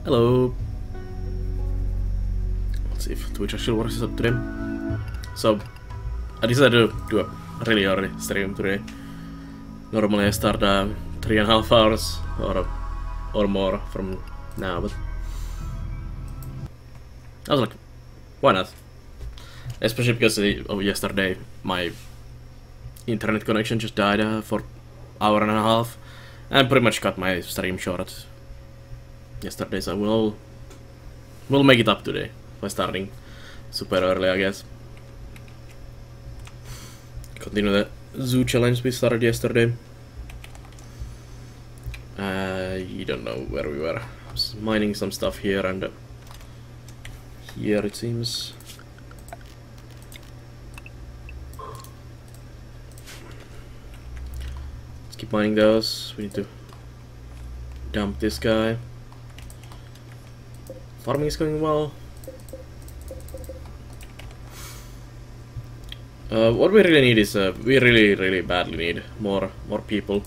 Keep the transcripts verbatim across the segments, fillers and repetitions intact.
Hello. Let's see if Twitch actually works up today. So, I decided to do a really early stream today. Normally I start uh, three and a half hours or or more from now, but I was like, why not? Especially because of yesterday, my internet connection just died uh, for an hour and a half, and pretty much cut my stream short yesterday. So we'll we'll make it up today by starting super early, I guess. Continue the zoo challenge we started yesterday. I don't know where we were. I was mining some stuff here and uh, here it seems. Let's keep mining those. We need to dump this guy. Farming is going well. Uh, what we really need is uh, we really, really badly need more, more people.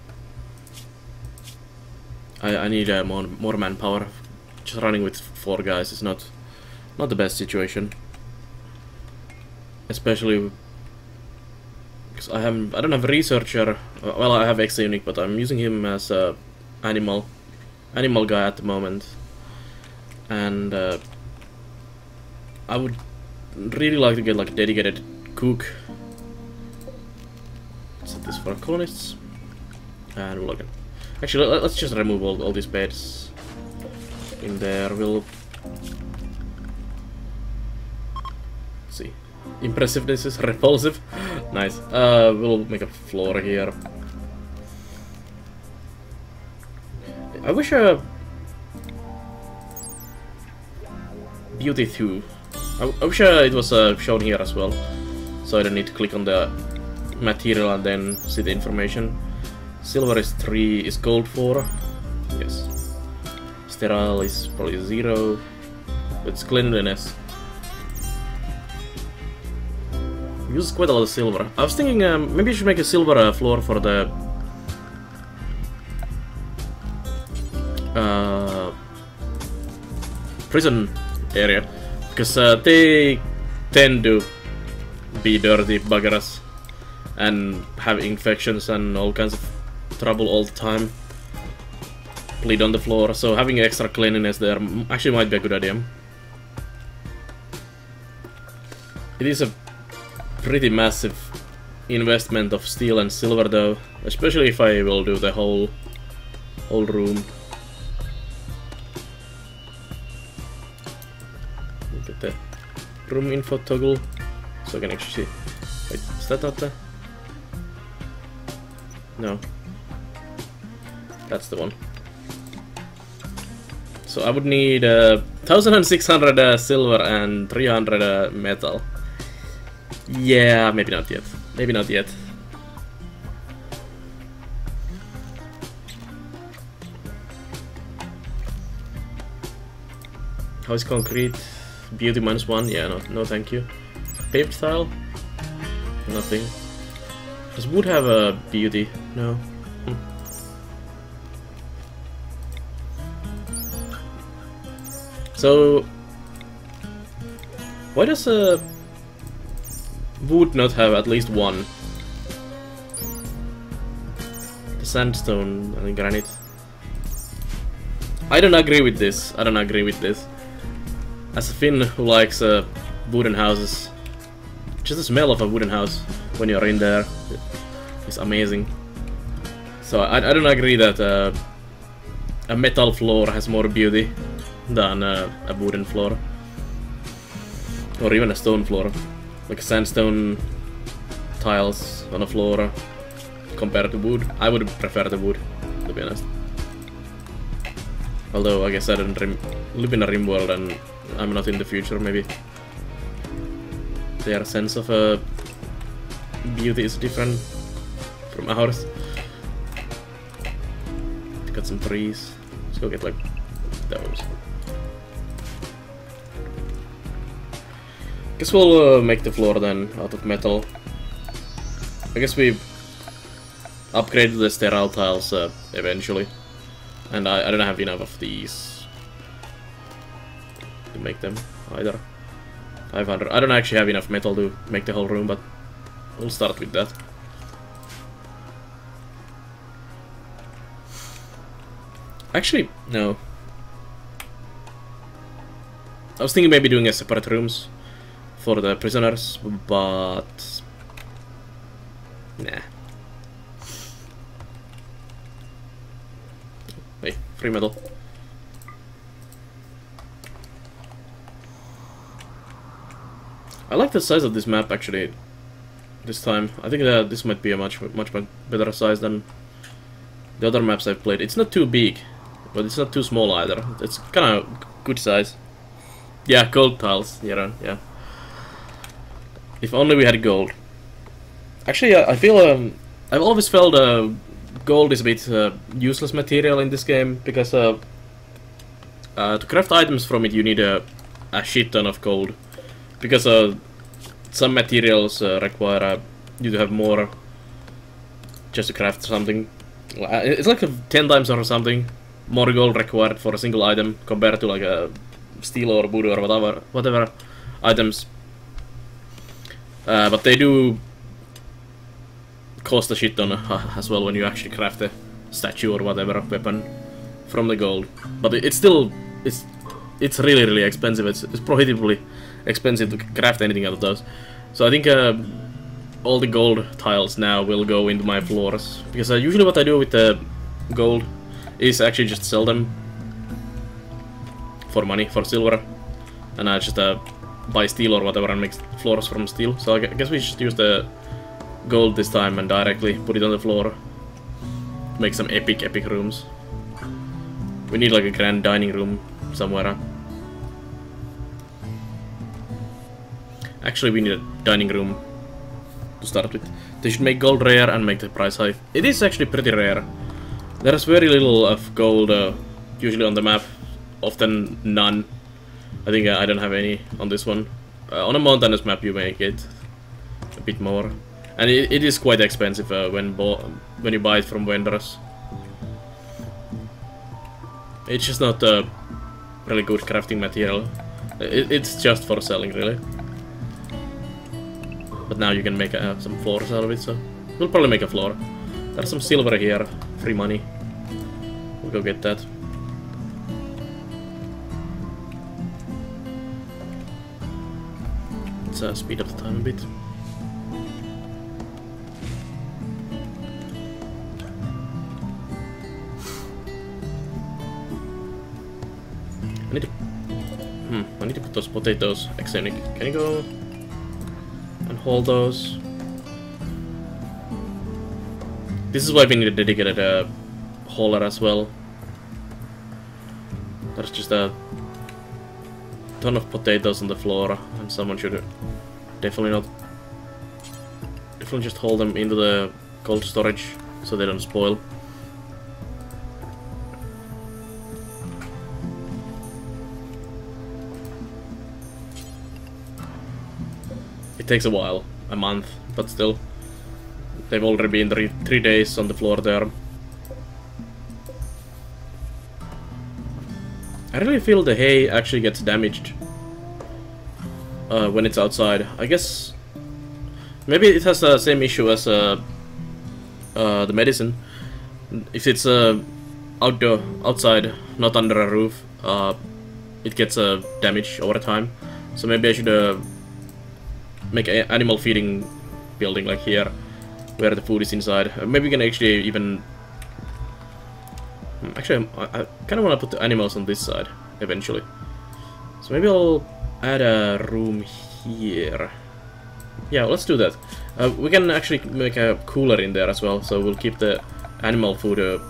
I I need uh, more more manpower. Just running with four guys is not not the best situation. Especially because I have I don't have a researcher. Uh, well, I have X Unique, but I'm using him as a animal animal guy at the moment. And uh, I would really like to get like a dedicated cook. Set this for colonists, and we'll look at. Actually, let's just remove all, all these beds in there. We'll see. Impressiveness is repulsive. Nice. Uh, we'll make a floor here. I wish uh, beauty two. I, I wish uh, it was uh, shown here as well, so I don't need to click on the material and then see the information. Silver is three, is gold four. Yes. Sterile is probably zero. It's cleanliness. Uses quite a lot of silver. I was thinking um, maybe I should make a silver uh, floor for the uh, prison area, because uh, they tend to be dirty buggers and have infections and all kinds of trouble all the time. Bleed on the floor, so having extra cleanliness there actually might be a good idea. It is a pretty massive investment of steel and silver though, especially if I will do the whole whole room. Look at the room info toggle, so I can actually see. Wait, is that not there? No. That's the one. So I would need uh, one thousand six hundred uh, silver and three hundred uh, metal. Yeah, maybe not yet. Maybe not yet. How is concrete? Beauty minus one? Yeah, no, no thank you. Paved tile? Nothing. Does wood have a beauty? No. Hm. So, why does uh, wood not have at least one? The sandstone and granite. I don't agree with this. I don't agree with this. As a Finn who likes uh, wooden houses, just the smell of a wooden house when you're in there is amazing. So I, I don't agree that uh, a metal floor has more beauty than uh, a wooden floor, or even a stone floor, like sandstone tiles on a floor compared to wood. I would prefer the wood, to be honest. Although I guess I don't rim live in a RimWorld and I'm not in the future. Maybe their sense of uh, beauty is different from ours. Got some trees. Let's go get like those. Guess we'll uh, make the floor then out of metal. I guess we upgraded the sterile tiles uh, eventually, and I, I don't have enough of these to make them either. five hundred. I don't actually have enough metal to make the whole room, but we'll start with that. Actually, no. I was thinking maybe doing a separate rooms for the prisoners, but nah. Hey, free metal. I like the size of this map actually. This time, I think that this might be a much, much, much better size than the other maps I've played. It's not too big, but it's not too small either. It's kind of good size. Yeah, gold tiles. Yeah, yeah. If only we had gold. Actually, I feel um, I've always felt uh, gold is a bit uh, useless material in this game because uh, uh, to craft items from it, you need a, a shit ton of gold. Because uh, some materials uh, require uh, you to have more just to craft something. It's like a ten times or something more gold required for a single item compared to like a steel or wood or whatever, whatever items. Uh, but they do cost a shit ton uh, as well when you actually craft a statue or whatever weapon from the gold. But it's still it's it's really really expensive. It's, it's prohibitively expensive to craft anything out of those. So I think uh, all the gold tiles now will go into my floors, because uh, usually what I do with the gold is actually just sell them for money, for silver, and I just uh, buy steel or whatever and make floors from steel. So I guess we should use the gold this time and directly put it on the floor, make some epic epic rooms. We need like a grand dining room somewhere. Actually, we need a dining room to start with. They should make gold rare and make the price high. It is actually pretty rare. There's very little of gold uh, usually on the map, often none. I think uh, I don't have any on this one. Uh, on a mountainous map you may get a bit more. And it, it is quite expensive uh, when, bo when you buy it from vendors. It's just not a really good crafting material. It, it's just for selling really. But now you can make uh, some floors out of it, so we'll probably make a floor. There's some silver here, free money. We'll go get that. Let's uh, speed up the time a bit. I need to... Hmm, I need to put those potatoes. Actually, can you go... and hold those? This is why we need a dedicated uh, hauler as well. There's just a ton of potatoes on the floor, and someone should definitely not definitely just hold them into the cold storage so they don't spoil. It takes a while, a month, but still. They've already been three, three days on the floor there. I really feel the hay actually gets damaged uh, when it's outside. I guess maybe it has the same issue as uh, uh, the medicine. If it's uh, outdoor, outside, not under a roof, uh, it gets uh, damaged over time. So maybe I should uh, make an animal feeding building like here, where the food is inside. Uh, maybe we can actually even... Actually, I, I kind of want to put the animals on this side, eventually. So maybe I'll add a room here. Yeah, let's do that. Uh, we can actually make a cooler in there as well, so we'll keep the animal food uh,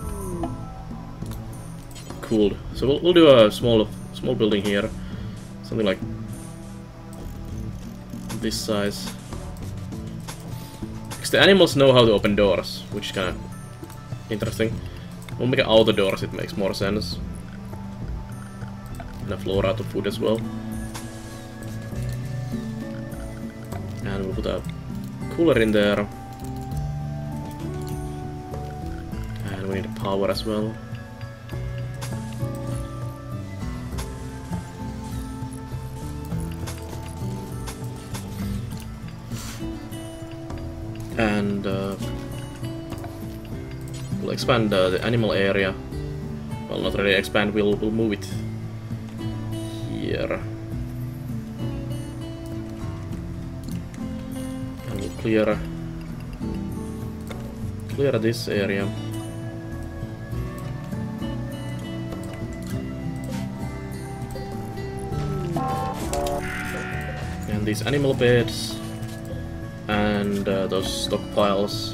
cooled. So we'll, we'll do a small, small building here. Something like this size. Because the animals know how to open doors, which is kind of interesting. We'll make it outer doors, it makes more sense. And a floor out of food as well. And we'll put a cooler in there. And we need a power as well. And uh, we'll expand uh, the animal area. Well, not really expand, we'll, we'll move it here. And we'll clear, clear this area. And these animal beds. And uh, those stockpiles.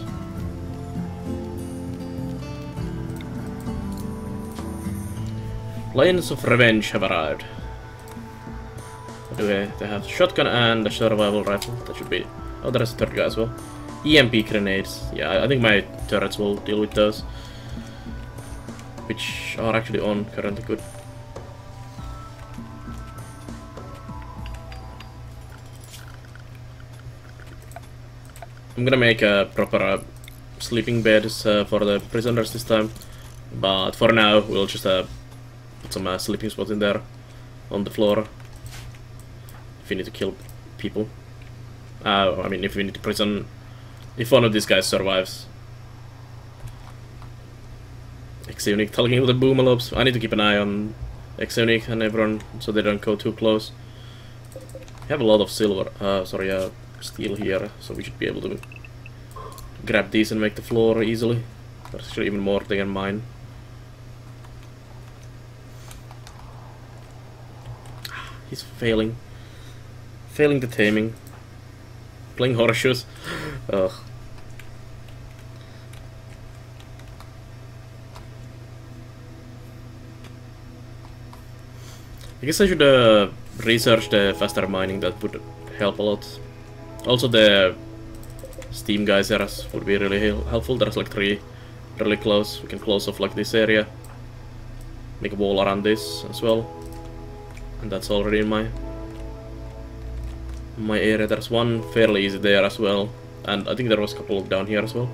Planes of Revenge have arrived. What do they? They have shotgun and a survival rifle. That should be. Oh, there's a third guy as well. E M P grenades. Yeah, I think my turrets will deal with those, which are actually on currently. Good. I'm gonna make a proper uh, sleeping beds uh, for the prisoners this time, but for now we'll just uh, put some uh, sleeping spots in there on the floor. If we need to kill people, uh, I mean, if we need to prison, if one of these guys survives. Exonic talking with the boomalopes. I need to keep an eye on Exonic and everyone so they don't go too close. We have a lot of silver. Uh, sorry, uh. steel here, so we should be able to grab these and make the floor easily. There's actually even more than mine. He's failing. Failing the taming. Playing horseshoes. Ugh. I guess I should uh, research the faster mining. That would help a lot. Also, the steam geysers would be really helpful. There's like three really close. We can close off like this area. Make a wall around this as well. And that's already in my my area. There's one fairly easy there as well. And I think there was a couple down here as well.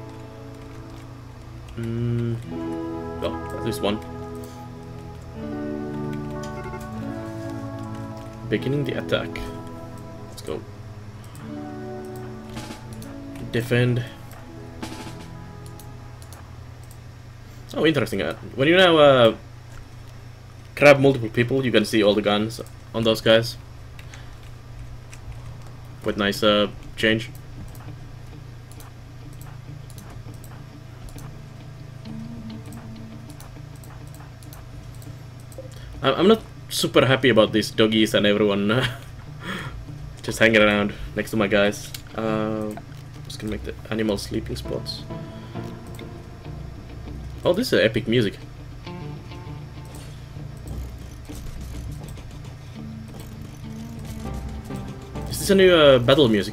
Mm, well, at least one. Beginning the attack. Let's go. Defend. Oh, interesting. Uh, when you now uh, grab multiple people, you can see all the guns on those guys. Quite nice uh, change. I'm not super happy about these doggies and everyone uh, just hanging around next to my guys. Uh, Just gonna make the animal sleeping spots. Oh, this is epic music. Is this a new uh, battle music?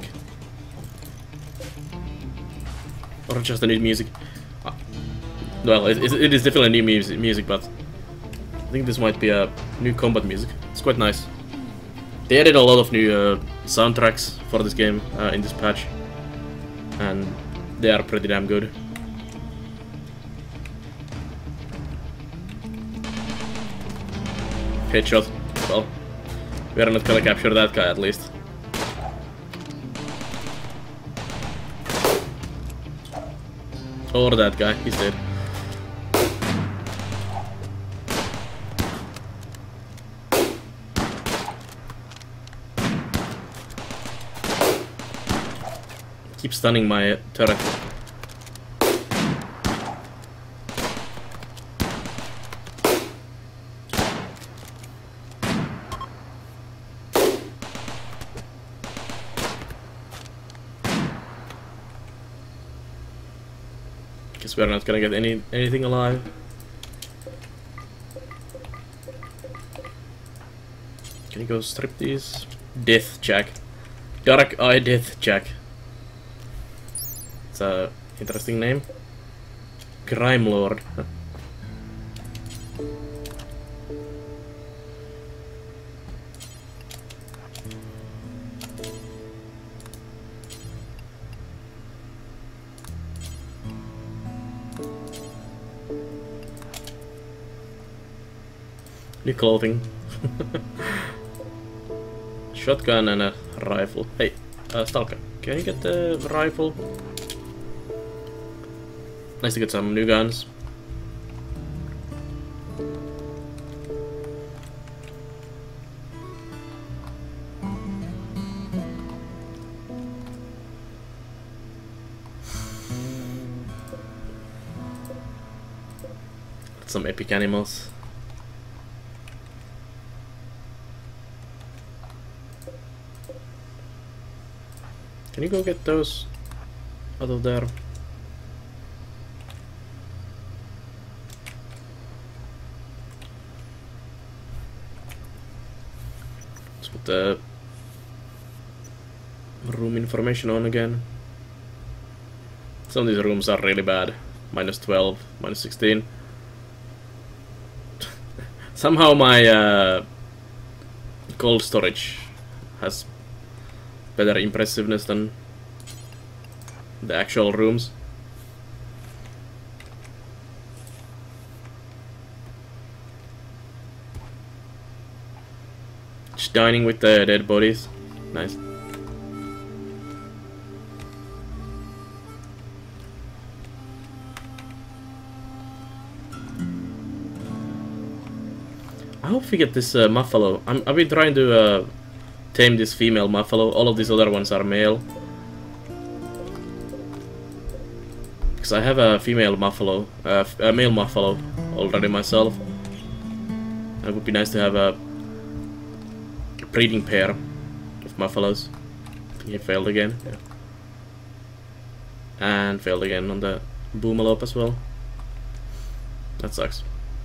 Or just a new music? Uh, well, it, it is definitely new music, music, but I think this might be a new combat music. It's quite nice. They added a lot of new uh, soundtracks for this game uh, in this patch. And they are pretty damn good. Headshot. Well, we are not gonna capture that guy at least. Or that guy, he's dead. Keep stunning my turret. Guess we're not gonna get any anything alive. Can you go strip these? Death Jack. Dark Eye Death Jack. It's a interesting name. Crime Lord. New clothing. Shotgun and a rifle. Hey, uh, Stalker, can you get the rifle? Nice to get some new guns. Some epic animals. Can you go get those out of there? Let's put the room information on again. Some of these rooms are really bad. minus twelve, minus sixteen. Somehow my uh, cold storage has better impressiveness than the actual rooms. Just dining with the dead bodies. Nice. I hope we get this uh, muffalo. I'm, I've been trying to uh, tame this female muffalo. All of these other ones are male. Because I have a female muffalo, uh, a male muffalo already myself. It would be nice to have a breeding pair of muffalos. I think he failed again. Yeah. And failed again on the boomalope as well. That sucks.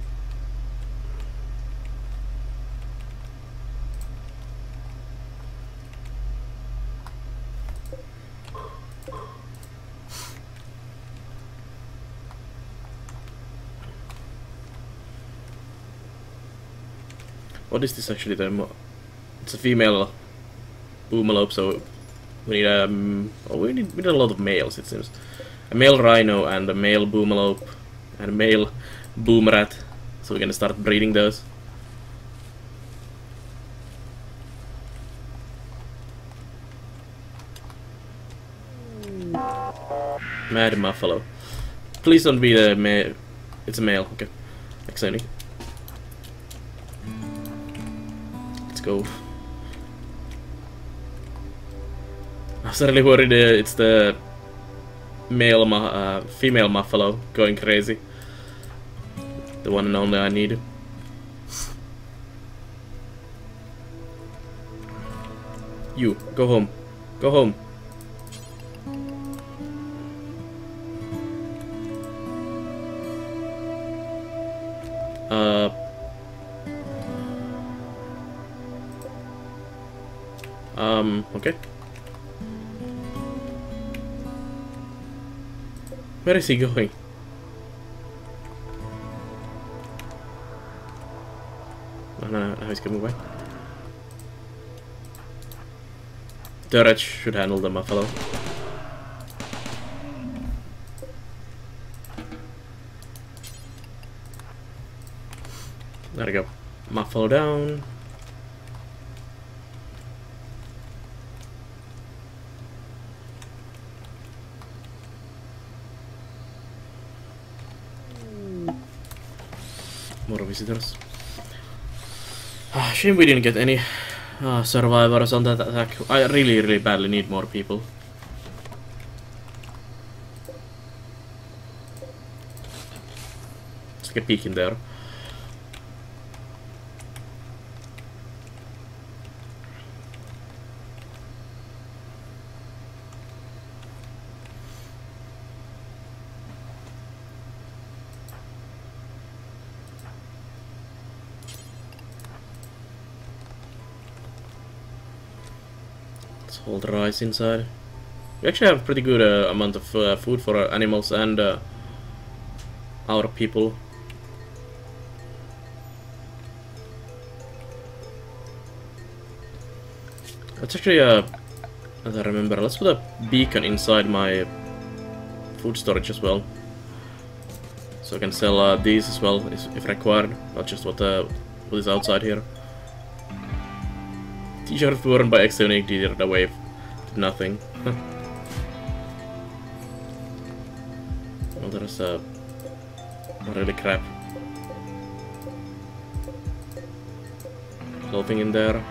What is this actually? The it's a female boomalope, so we need um oh, we need we need a lot of males, it seems. A male rhino and a male boomalope and a male boom rat. So we're gonna start breeding those. Mad muffalo. Please don't be the male. It's a male. Okay, exciting. Go. I was really worried uh, it's the male, mu uh, female muffalo going crazy. The one and only I need. You, go home. Go home. Uh... Um, okay. Where is he going? Oh, no, no, he's coming away. Turret should handle the muffalo. There we go. Muffalo down. More visitors. Ah, shame we didn't get any uh, survivors on that attack. I really, really badly need more people. Let's take a peek in there. Hold rice inside. We actually have pretty good uh, amount of uh, food for our animals and uh, our people. Let's actually, uh, as I remember, let's put a beacon inside my food storage as well, so I can sell uh, these as well if required, not just what uh, what is outside here. T-shirt worn by Exonic deterred away to nothing. there's a really crap clothing in there.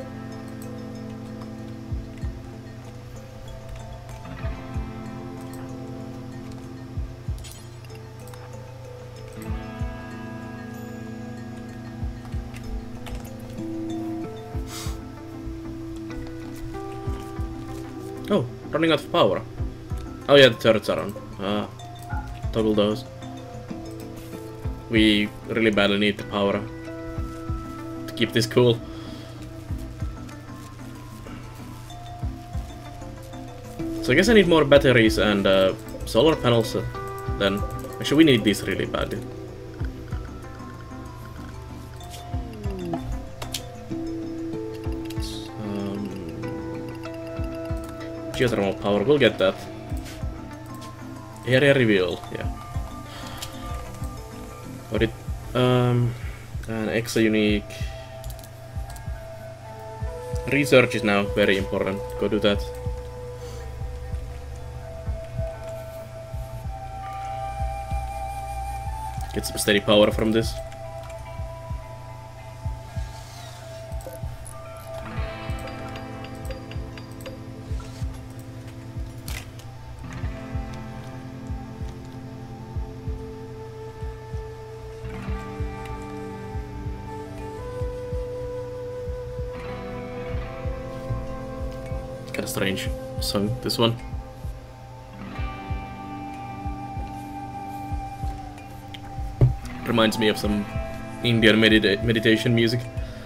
Oh, running out of power. Oh yeah, the turrets are on. Ah, toggle those. We really badly need the power to keep this cool. So I guess I need more batteries and uh, solar panels uh, then. Actually, we need these really badly. Um, geothermal power, we'll get that. Area reveal, yeah. Audit, um, and Exa unique. Research is now very important. Go do that. Get some steady power from this. Kinda strange song, this one. Reminds me of some Indian medita meditation music.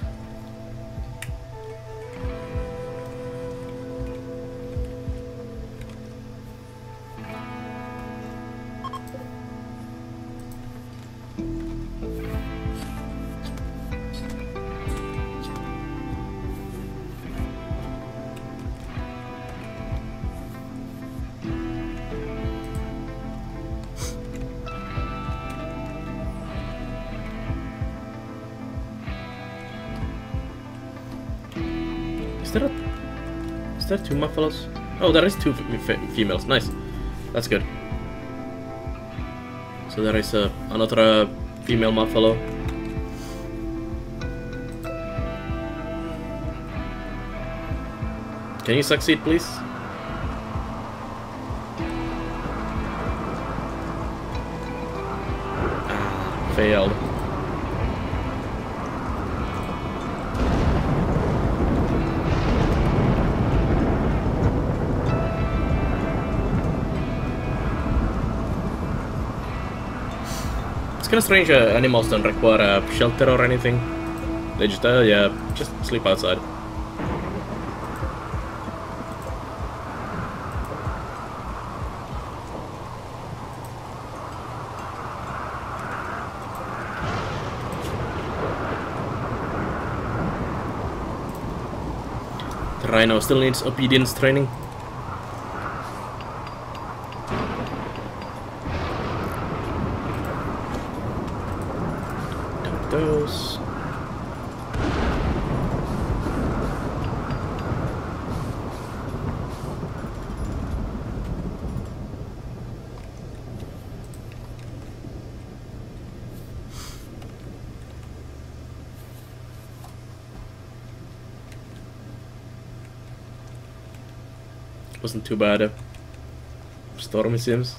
Is there a, is there two muffalos? Oh, there is two f females. Nice. That's good. So there is uh, another uh, female muffalo. Can you succeed, please? Ah, failed. It's kinda strange, uh, animals don't require uh, shelter or anything. They just, uh, yeah, just sleep outside. The rhino still needs obedience training. Those. Wasn't too bad. Uh, stormy sims.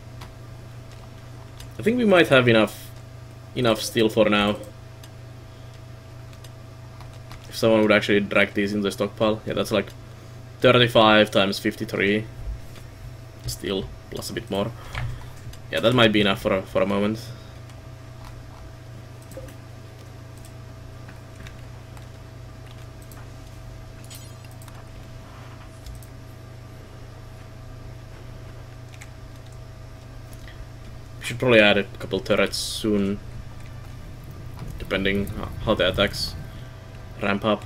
I think we might have enough enough steel for now. If someone would actually drag these into the stockpile. Yeah, that's like thirty-five times fifty-three steel plus a bit more. Yeah, that might be enough for a, for a moment. We should probably add a couple turrets soon, depending how the attacks ramp up.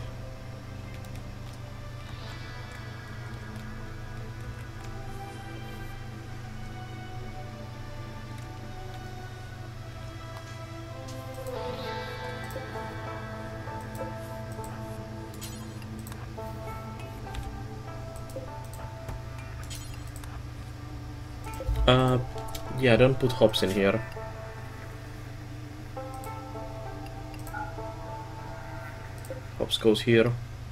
Uh, Yeah, don't put hops in here. Hops goes here.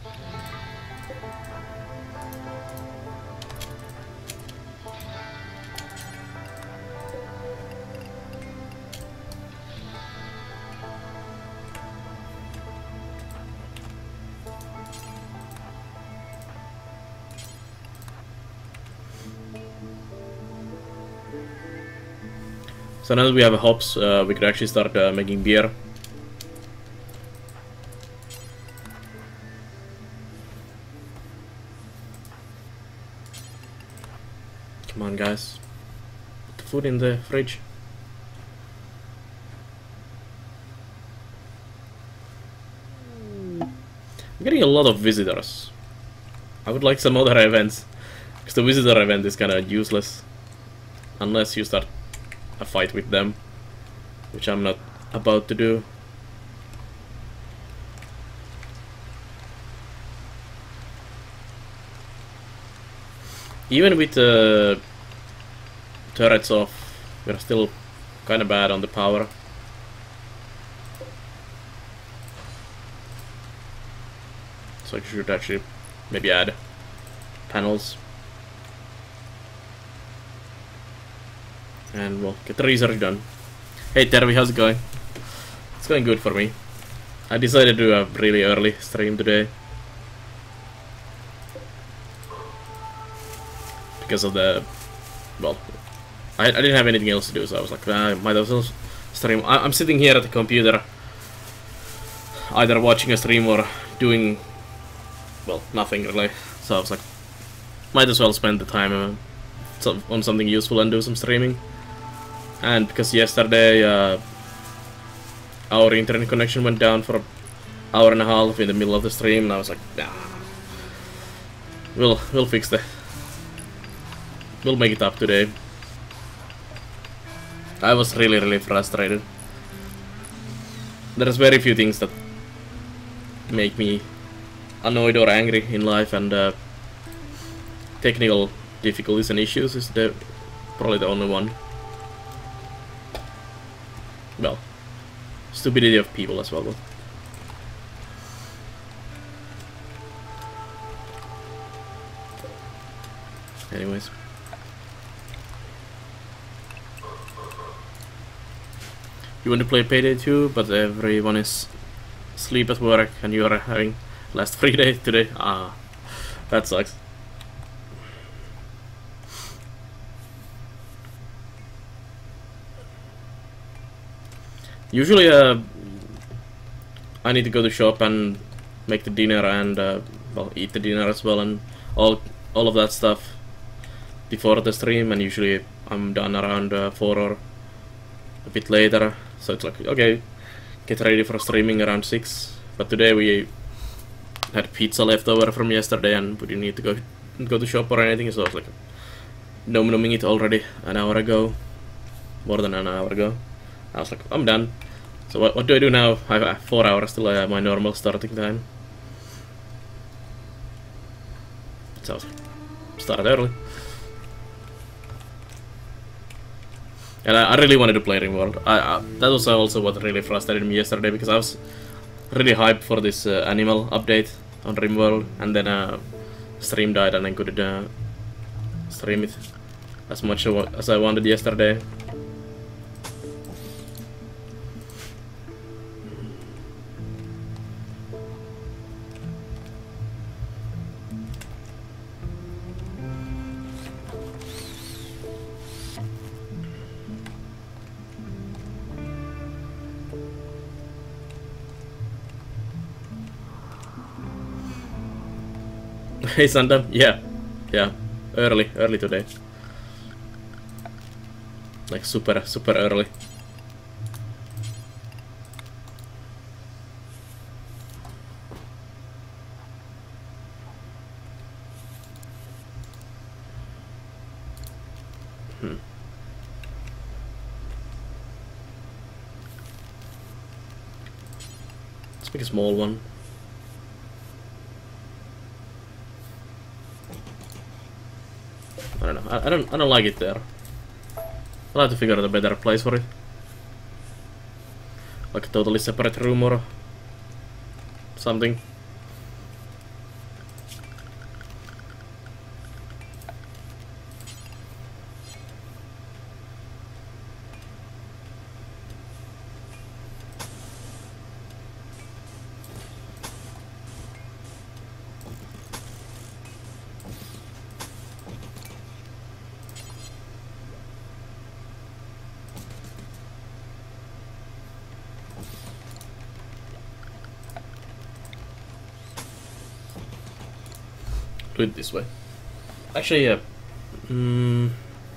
So now that we have a hops, uh, we could actually start uh, making beer. Come on, guys. Put the food in the fridge. I'm getting a lot of visitors. I would like some other events, because the visitor event is kinda useless. Unless you start a fight with them, which I'm not about to do. Even with the turrets off, we're still kind of bad on the power. So I should actually maybe add panels. And we'll get the research done. Hey Tervi, how's it going? It's going good for me. I decided to do a really early stream today. Because of the... well, I, I didn't have anything else to do, so I was like, ah, I might as well stream. I, I'm sitting here at the computer, either watching a stream or doing, well, nothing really. So I was like, might as well spend the time uh, so, on something useful and do some streaming. And because yesterday uh, our internet connection went down for an hour and a half in the middle of the stream, and I was like, nah, we'll we'll fix that. We'll make it up today. I was really really frustrated. There's very few things that make me annoyed or angry in life, and uh, technical difficulties and issues is the probably the only one. Well, stupidity of people as well. But anyways, you want to play Payday two, but everyone is asleep at work, and you are having last free day today. Ah, that sucks. Usually, uh, I need to go to shop and make the dinner and uh, well, eat the dinner as well, and all all of that stuff before the stream. And usually, I'm done around uh, four or a bit later. So it's like, okay, get ready for streaming around six. But today we had pizza left over from yesterday, and we didn't need to go go to shop or anything. So I was like, nom nomming it already an hour ago, more than an hour ago. I was like, I'm done. So what, what do I do now? I have four hours till I have my normal starting time. So I was like, started early. And I, I really wanted to play RimWorld. I, I, that was also what really frustrated me yesterday, because I was really hyped for this uh, animal update on RimWorld, and then uh, stream died and I couldn't uh, stream it as much as I wanted yesterday. Hey Sandam, yeah, yeah, early, early today. Like super, super early. Hmm. Let's make a small one. I don't know. I, I don't. I don't like it there. I'll have to figure out a better place for it. Like a totally separate room or something. Do it this way. Actually, yeah. Mm.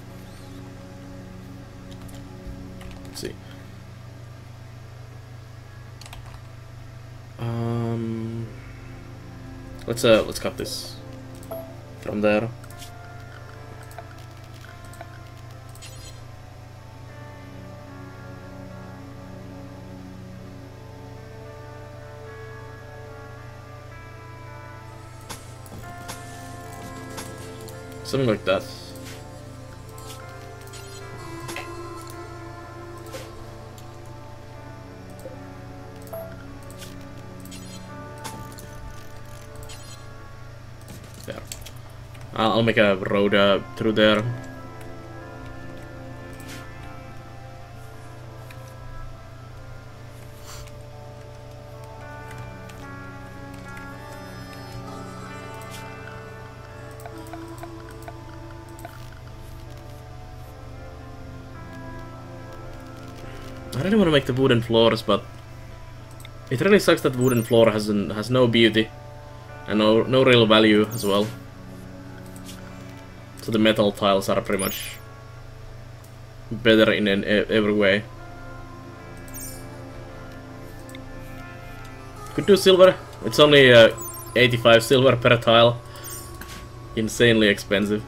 Let's see. Um. Let's uh. Let's cut this from there. Something like that. There. I'll, I'll make a road uh, through there. I really want to make the wooden floors, but it really sucks that wooden floor has an, has no beauty and no no real value as well. So the metal tiles are pretty much better in an, every way. Could do silver. It's only uh, eighty-five silver per tile. Insanely expensive.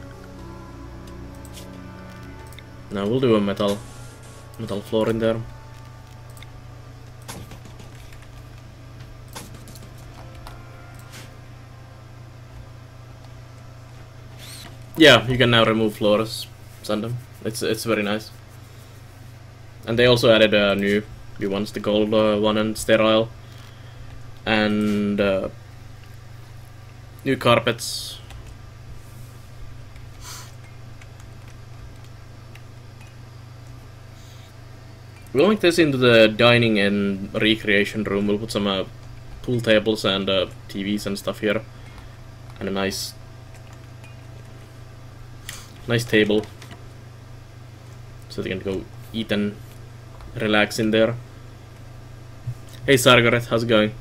Now we'll do a metal metal floor in there. Yeah, you can now remove floors, Sandom. It's it's very nice. And they also added uh, new new ones, the gold uh, one and sterile, and uh, new carpets. We'll make this into the dining and recreation room. We'll put some uh, pool tables and uh, T Vs and stuff here, and a nice. Nice table, so they can go eat and relax in there. Hey Sargaret, how's it going?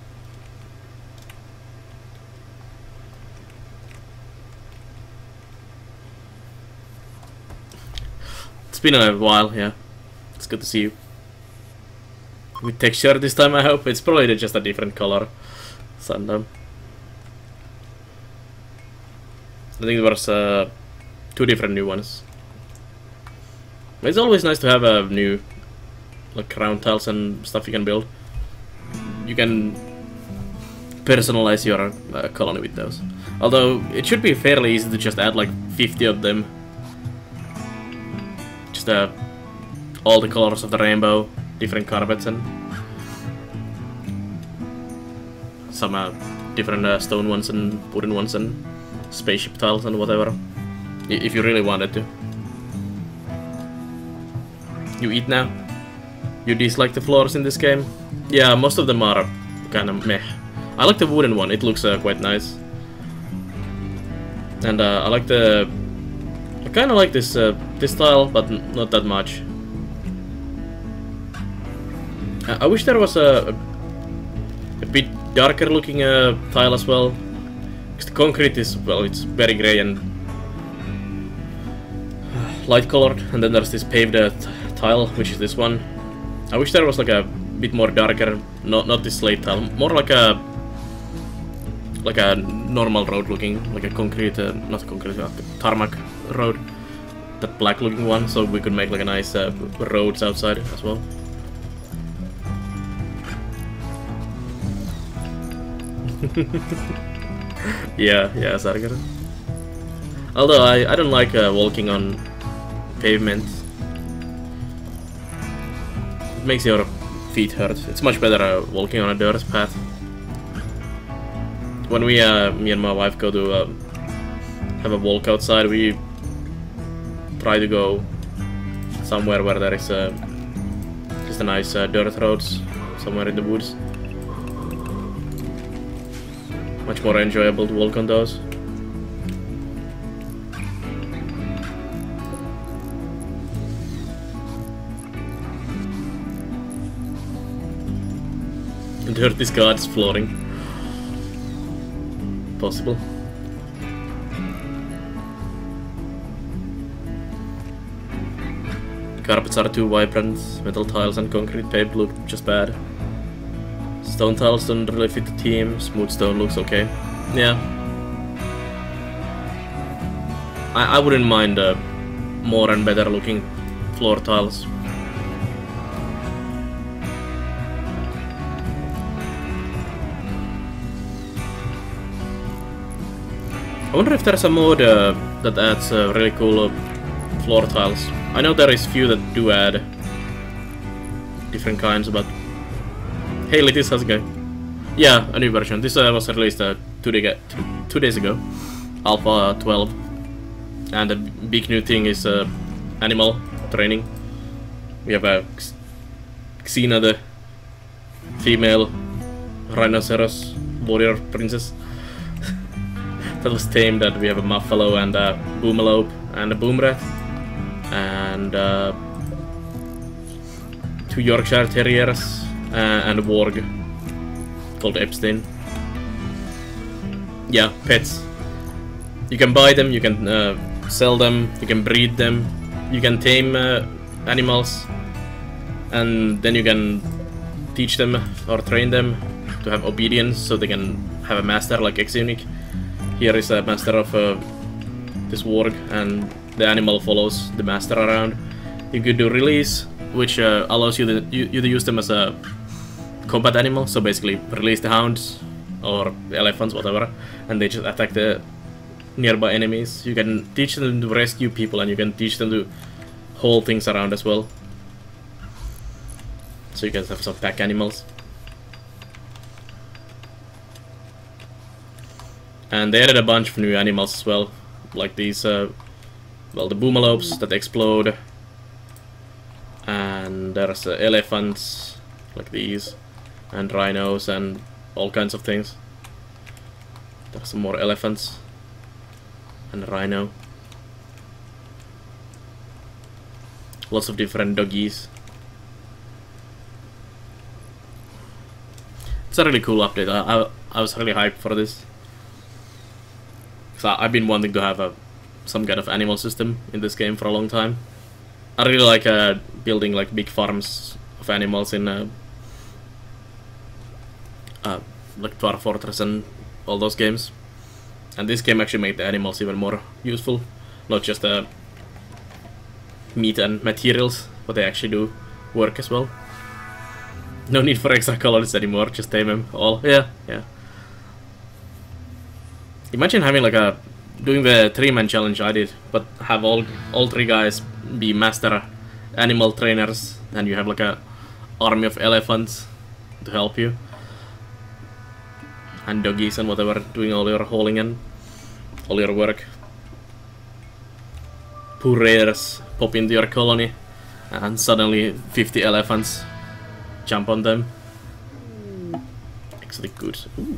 It's been a while, yeah. It's good to see you. With texture this time, I hope. It's probably just a different color. Sundown. I think there was uh, two different new ones. It's always nice to have a new, like, round tiles and stuff you can build. You can personalize your uh, colony with those. Although it should be fairly easy to just add like fifty of them. Just uh, all the colors of the rainbow, different carpets, and some uh, different uh, stone ones and wooden ones and spaceship tiles and whatever. If you really wanted to. You eat now? You dislike the floors in this game? Yeah, most of them are kind of meh. I like the wooden one, it looks uh, quite nice. And uh, I like the... I kind of like this uh, this style, but not that much. I, I wish there was a, a, a bit darker looking uh, tile as well. Because the concrete is, well, it's very grey and light colored, and then there's this paved uh, tile, which is this one. I wish there was like a bit more darker, not not this slate tile, more like a like a normal road looking, like a concrete, uh, not concrete, uh, tarmac road, that black looking one, so we could make like a nice uh, roads outside as well. yeah, yeah, Sarger. Although I I don't like uh, walking on pavement. it makes your feet hurt. It's much better uh, walking on a dirt path. When we, uh, me and my wife go to uh, have a walk outside, we try to go somewhere where there is uh, just a nice uh, dirt roads, somewhere in the woods. Much more enjoyable to walk on those. Dirt is God's flooring. Possible. Carpets are too vibrant, metal tiles and concrete paved look just bad. Stone tiles don't really fit the theme, smooth stone looks okay. Yeah. I, I wouldn't mind uh, more and better looking floor tiles. I wonder if there's a mod uh, that adds uh, really cool uh, floor tiles. I know there is few that do add different kinds, but hey, Litis, how's it going? Yeah, a new version. This uh, was released uh, two, day two, two days ago, Alpha twelve, and the big new thing is uh, animal training. We have a Xena, the female rhinoceros warrior princess. That was tamed, and we have a Muffalo and a Boomalope and a Boomrat and uh, two Yorkshire Terriers uh, and a Warg called Epstein. Yeah, pets. You can buy them, you can uh, sell them, you can breed them, you can tame uh, animals, and then you can teach them or train them to have obedience so they can have a master like X-Unique. Here is a master of uh, this warg, and the animal follows the master around. You could do release, which uh, allows you to, you, you to use them as a combat animal, so basically release the hounds or elephants, whatever, and they just attack the nearby enemies. You can teach them to rescue people, and you can teach them to haul things around as well. So you can have some pack animals. And they added a bunch of new animals as well, like these, uh, well, the Boomalopes that explode, and there's uh, elephants, like these, and rhinos, and all kinds of things. There's some more elephants, and a rhino. Lots of different doggies. It's a really cool update. I, I, I was really hyped for this. So I've been wanting to have a some kind of animal system in this game for a long time. I really like uh, building like big farms of animals in uh, uh, like Dwarf Fortress and all those games. And this game actually made the animals even more useful, not just uh, meat and materials, but they actually do work as well. No need for extra colors anymore, just tame them all. Yeah, yeah. Imagine having like a doing the three-man challenge I did, but have all all three guys be master animal trainers, and you have like a army of elephants to help you, and doggies and whatever, doing all your hauling and all your work. Poor raiders pop into your colony, and suddenly fifty elephants jump on them. Exotic goods. Ooh.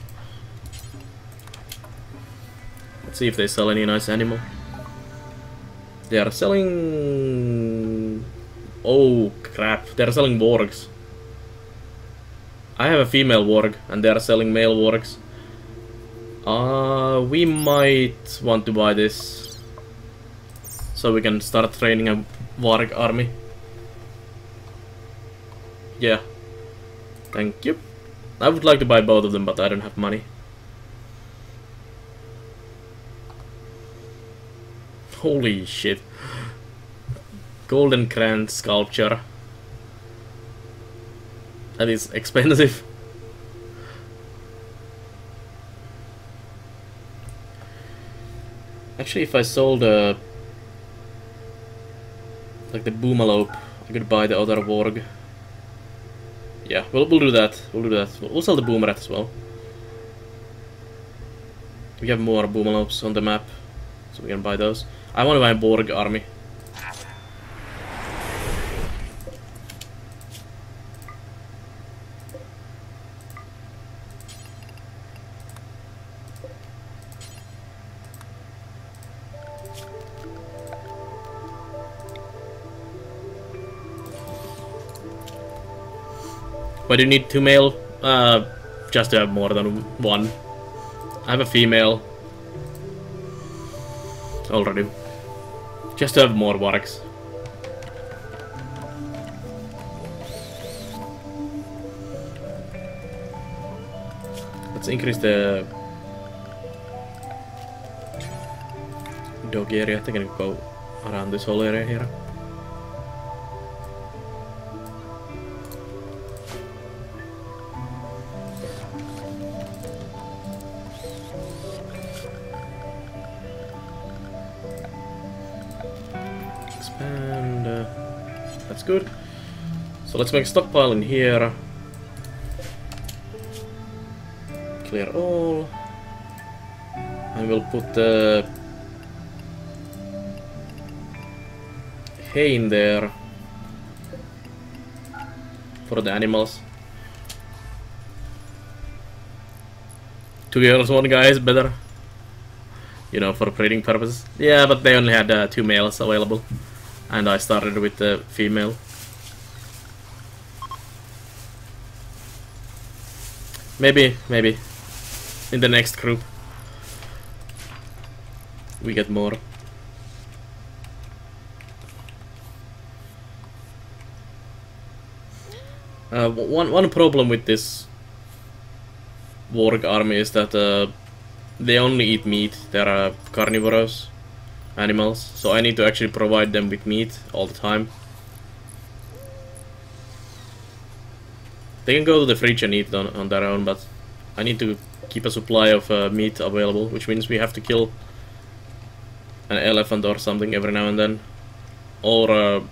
Let's see if they sell any nice animal. They are selling... Oh crap, they are selling wargs. I have a female warg, and they are selling male wargs. Uh, we might want to buy this, so we can start training a warg army. Yeah. Thank you. I would like to buy both of them, but I don't have money. Holy shit. Golden Krantz sculpture. That is expensive. Actually, if I sold uh, like the Boomalope, I could buy the other warg. Yeah, we'll, we'll do that. We'll do that. We'll, we'll sell the boomerang as well. We have more boomalopes on the map, so we can buy those. I want to buy a Borg army. Why do you need two male? Uh, just to have more than one. I have a female already. Just to have more wargs. Let's increase the dog area. I think I can go around this whole area here. Expand. Uh, that's good. So let's make a stockpile in here. Clear all. And we'll put the hay in there for the animals. Two girls, one guy is better. You know, for breeding purposes. Yeah, but they only had uh, two males available. And I started with the female. Maybe, maybe. In the next group. We get more. Uh, one, one problem with this Warg army is that uh, they only eat meat. They're uh, carnivorous animals, so I need to actually provide them with meat all the time. They can go to the fridge and eat on, on their own, but I need to keep a supply of uh, meat available, which means we have to kill an elephant or something every now and then, or uh,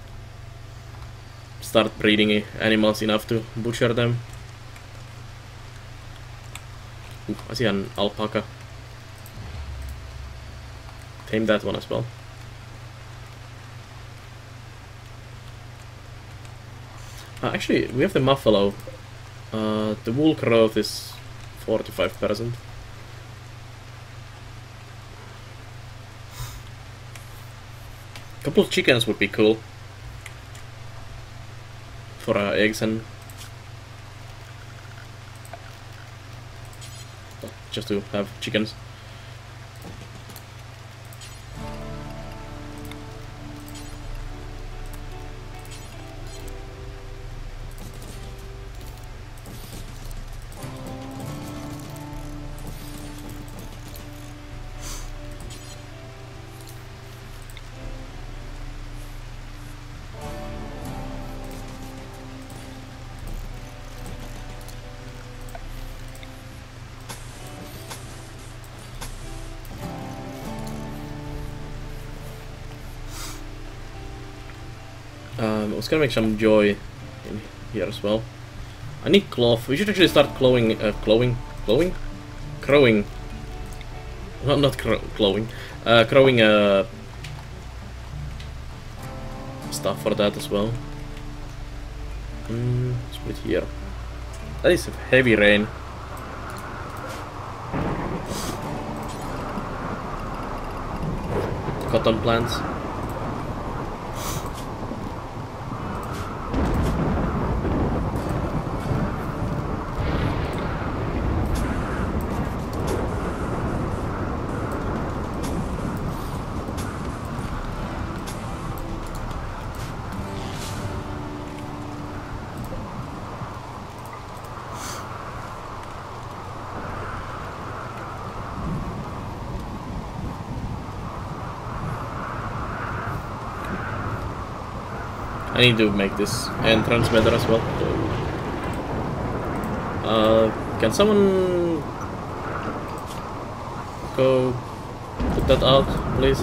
start breeding animals enough to butcher them. Ooh, I see an alpaca. Tame that one as well. Uh, actually, we have the buffalo. Uh, the wool growth is forty-five percent. Couple of chickens would be cool for uh, eggs and just to have chickens. Um, I was gonna make some joy in here as well. I need cloth. We should actually start glowing, uh, glowing, glowing, crowing. No, not cro glowing. Uh, crowing uh, stuff for that as well. Mm, let's put it here. That is heavy rain. Cotton plants. I need to make this entrance better as well. Uh, can someone go put that out, please?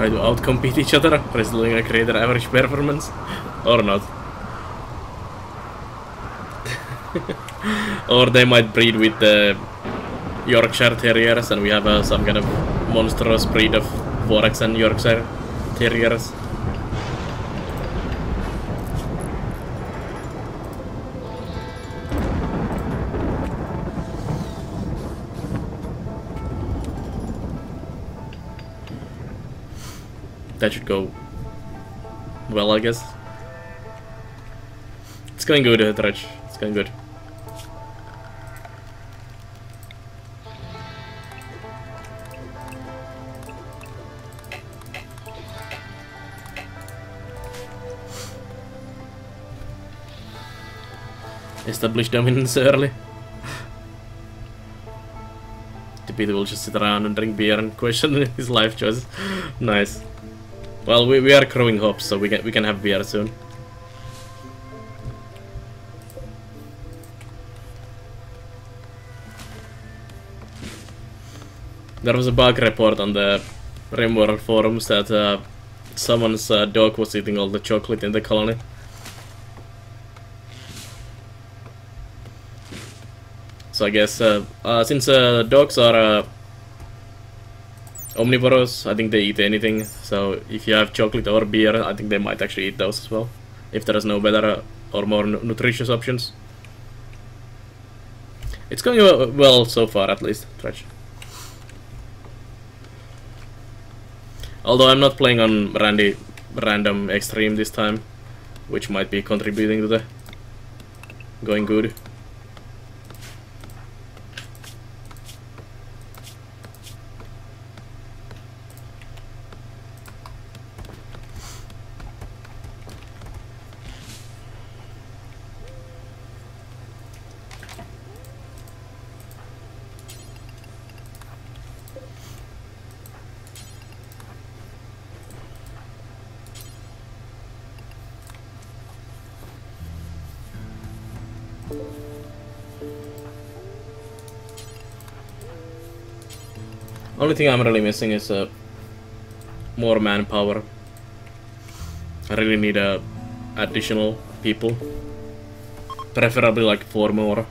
try to outcompete each other, resulting in a greater average performance, or not. Or they might breed with the Yorkshire Terriers, and we have uh, some kind of monstrous breed of Forex and Yorkshire Terriers. That should go well, I guess. It's going good, uh, Dredge. It's going good. Establish dominance early. The people will just sit around and drink beer and question his life choices. Nice. Well, we, we are growing hops, so we can we can have beer soon. There was a bug report on the RimWorld forums that uh, someone's uh, dog was eating all the chocolate in the colony. So I guess uh, uh, since uh, dogs are uh, omnivorous, I think they eat anything. So if you have chocolate or beer, I think they might actually eat those as well, if there is no better uh, or more nutritious options. It's going well so far, at least. Dredge. Although I'm not playing on Randy random extreme this time, which might be contributing to the going good. Only thing I'm really missing is uh, more manpower. I really need uh, additional people, preferably like four more,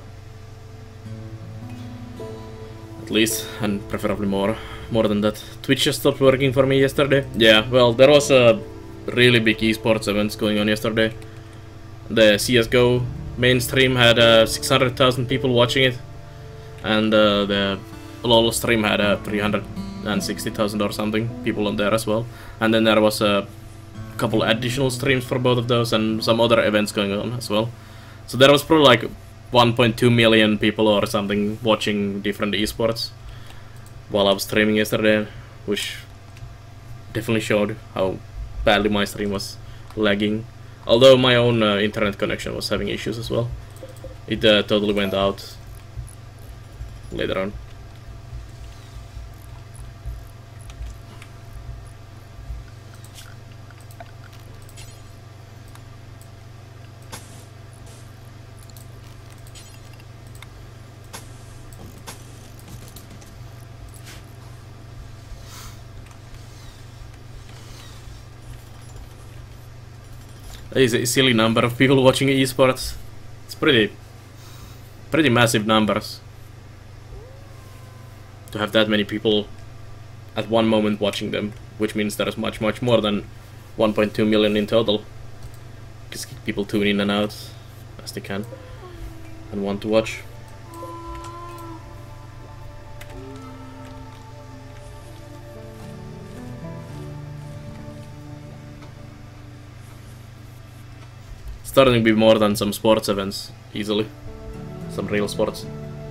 at least, and preferably more, more than that. Twitch just stopped working for me yesterday. Yeah, well, there was a really big esports events going on yesterday. The C S G O mainstream had uh, six hundred thousand people watching it, and uh, the LOL stream had uh, three hundred sixty thousand or something people on there as well. And then there was a couple additional streams for both of those and some other events going on as well. So there was probably like one point two million people or something watching different esports while I was streaming yesterday, which definitely showed how badly my stream was lagging. Although my own uh, internet connection was having issues as well. It uh, totally went out later on. Is a silly number of people watching esports. It's pretty, pretty massive numbers to have that many people at one moment watching them, which means there is much, much more than one point two million in total. Because people tune in and out as they can and want to watch. Starting to be more than some sports events, easily. Some real sports.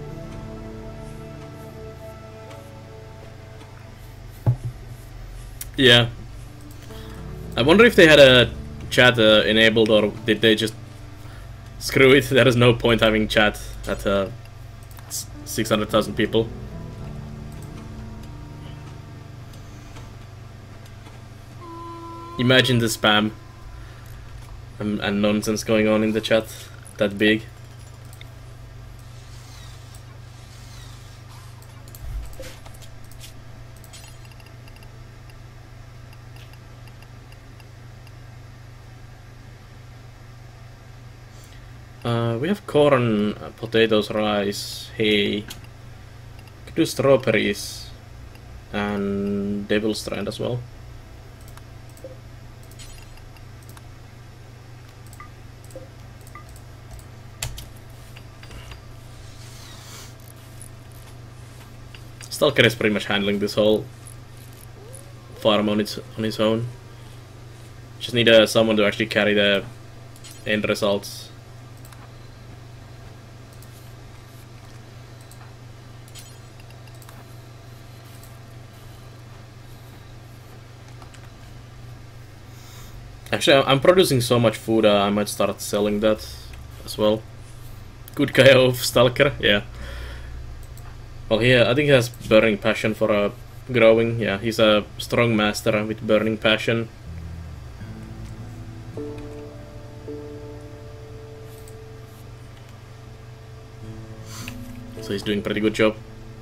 Yeah. I wonder if they had a chat uh, enabled, or did they just screw it? There is no point having chat at uh, six hundred thousand people. Imagine the spam and, and nonsense going on in the chat that big. Uh, we have corn, uh, potatoes, rice, hay. Could do strawberries and devil's strand as well. Stalker is pretty much handling this whole farm on its on his own. Just need uh, someone to actually carry the end results. Actually, I'm producing so much food, uh, I might start selling that as well. Good guy of Stalker, yeah. Well, yeah, I think he has burning passion for uh, growing. Yeah, he's a strong master with burning passion. So he's doing a pretty good job.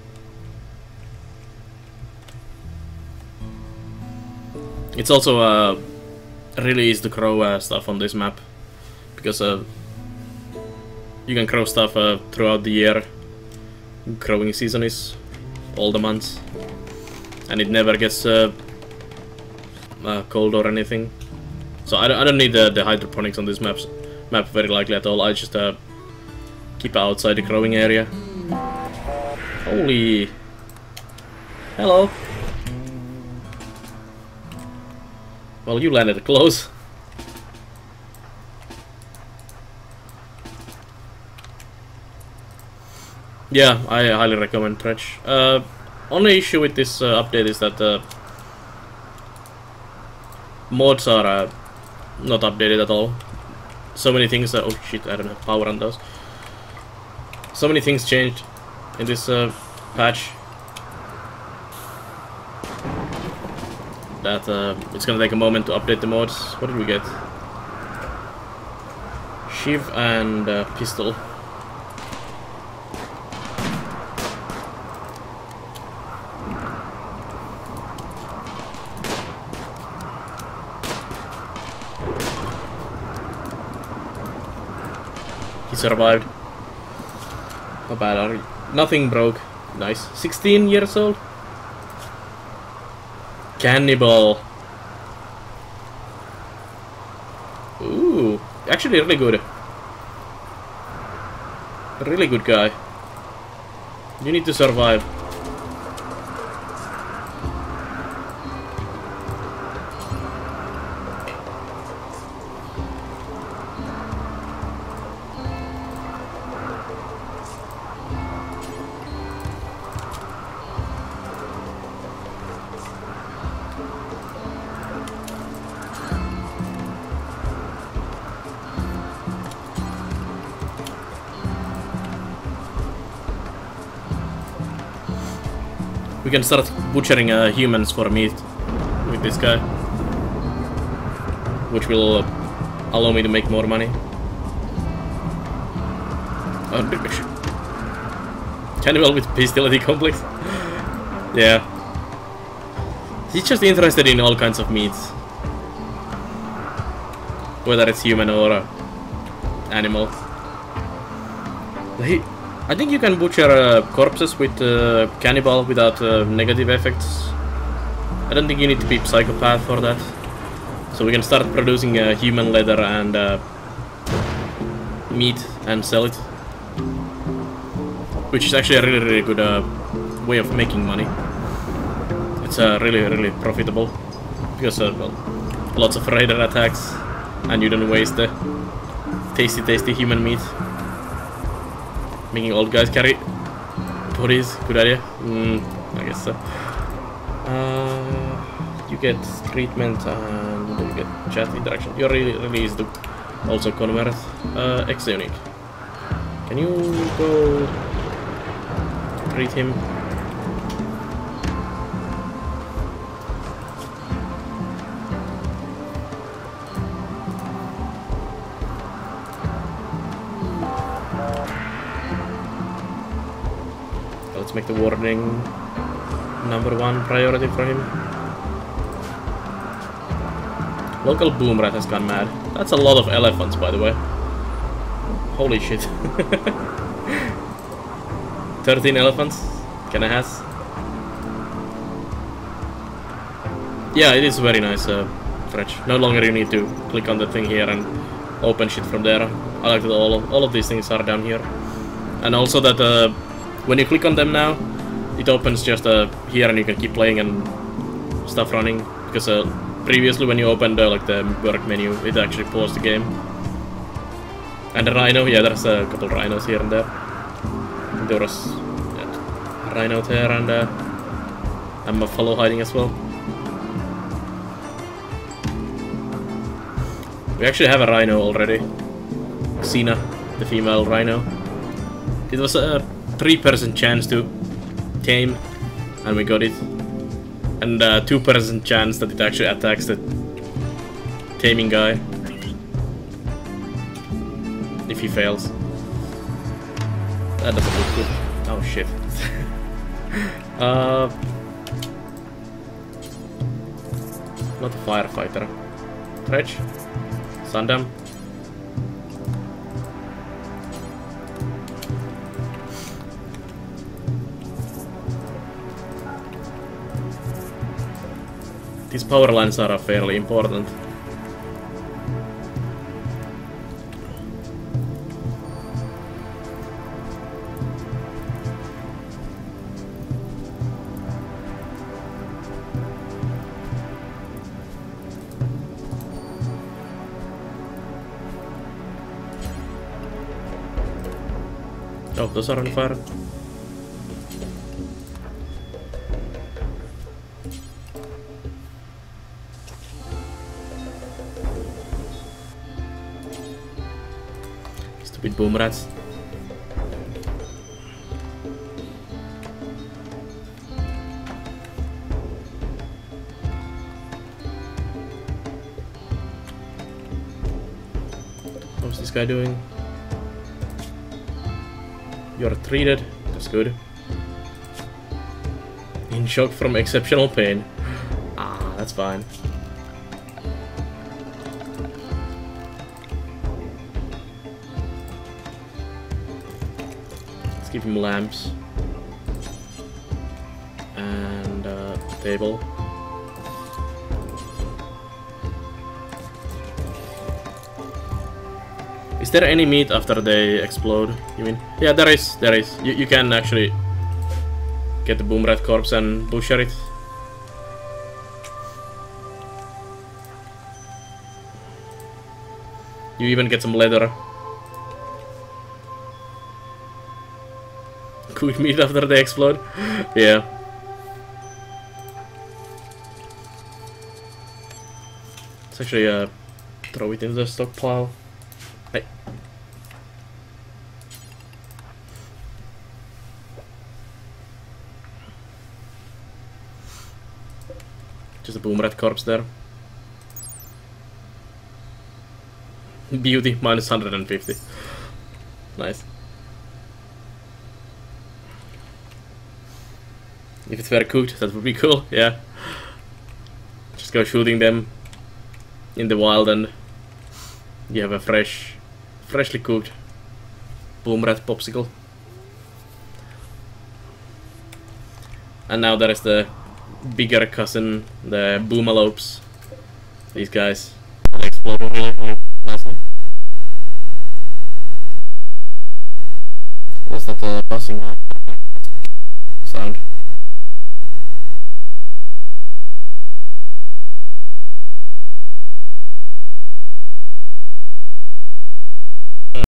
It's also uh, really easy to grow uh, stuff on this map, because uh, you can grow stuff uh, throughout the year. Growing season is all the months, and it never gets uh, uh, cold or anything. So I don't, I don't need the, the hydroponics on this maps, map very likely at all. I just uh, keep outside the growing area. Holy... Hello! Well, you landed close. Yeah, I highly recommend Dredge. Uh, only issue with this uh, update is that uh, mods are uh, not updated at all. So many things. Uh, oh shit! I don't have power on those. So many things changed in this uh, patch that uh, it's gonna take a moment to update the mods. What did we get? Shiv and uh, pistol. Survived. How bad are you? Nothing broke. Nice. sixteen years old? Cannibal. Ooh. Actually really good. Really good guy. You need to survive. We can start butchering uh, humans for meat with this guy, which will uh, allow me to make more money. Oh, cannibal with bestiality complex. Yeah. He's just interested in all kinds of meats, whether it's human or uh, animal. He I think you can butcher uh, corpses with uh, cannibal without uh, negative effects. I don't think you need to be psychopath for that. So we can start producing uh, human leather and uh, meat and sell it, which is actually a really really good uh, way of making money. It's uh, really really profitable because uh, well, lots of raider attacks, and you don't waste the tasty tasty human meat. Making old guys carry bodies, good idea. Mm, I guess so. Uh, you get treatment and you get chat interaction. You're really, really easy to also convert. Uh, X unique. Can you go treat him? Let's make the warning number one priority for him. Local boom rat has gone mad. That's a lot of elephants, by the way. Holy shit. thirteen elephants? Can I has? Yeah, it is very nice, uh, Fretch. No longer you need to click on the thing here and open shit from there. I like that all of, all of these things are down here. And also that uh, when you click on them now, it opens just uh, here and you can keep playing and stuff running. Because uh, previously when you opened uh, like the work menu, it actually paused the game. And the rhino, yeah, there's a couple rhinos here and there. There was yeah, a rhino there and uh, I'm a fellow hiding as well. We actually have a rhino already. Xena, the female rhino. It was a three percent chance to tame, and we got it. And a two percent chance that it actually attacks the taming guy. If he fails. That doesn't look good. Oh shit. uh, not a firefighter. Dredge? Sundam? These power lines are fairly important. Oh, those are on fire. Stupid boom rats. What's this guy doing? You're treated. That's good. In shock from exceptional pain. Ah, that's fine. Let's give him lamps. And uh, table. Is there any meat after they explode, you mean? Yeah, there is, there is. You, you can actually get the boom rat corpse and butcher it. You even get some leather. Cooked meat after they explode? Yeah. Let's actually uh, throw it into the stockpile. Hey. Just a boom rat corpse there. Beauty, minus one hundred fifty. Nice. If it's very cooked, that would be cool, yeah. Just go shooting them in the wild and you have a fresh, freshly cooked boom rat popsicle. And now there is the bigger cousin, the boomalopes. These guys explode really, really nicely. What's that uh, buzzing sound?